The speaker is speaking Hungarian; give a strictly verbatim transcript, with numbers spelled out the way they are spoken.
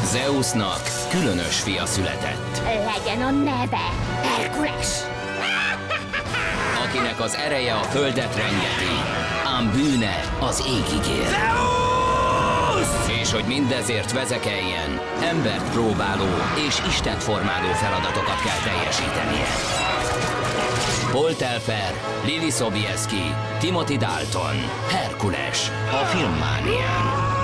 Zeusnak különös fia született. Legyen a neve Herkules. Akinek az ereje a földet rengeti, ám bűne az égig ér. Zeus! És hogy mindezért vezekeljen, embert próbáló és Istent formáló feladatokat kell teljesítenie. Paul Telfer, Lily Sobieski, Timothy Dalton, Herkules, a Filmmánián.